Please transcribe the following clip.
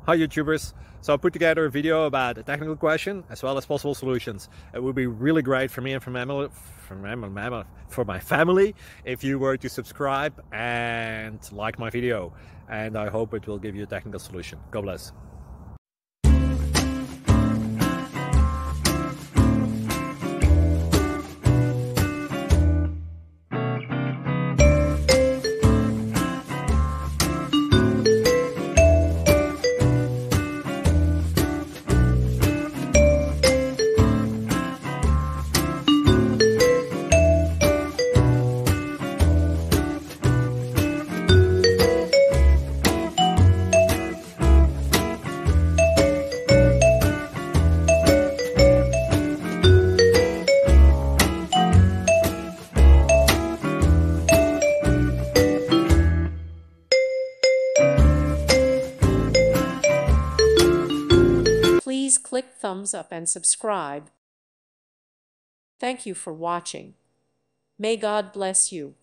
Hi YouTubers! So I put together a video about a technical question as well as possible solutions. It would be really great for me and for my family if you were to subscribe and like my video, and I hope it will give you a technical solution. God bless. Please click thumbs up and subscribe. Thank you for watching. May God bless you.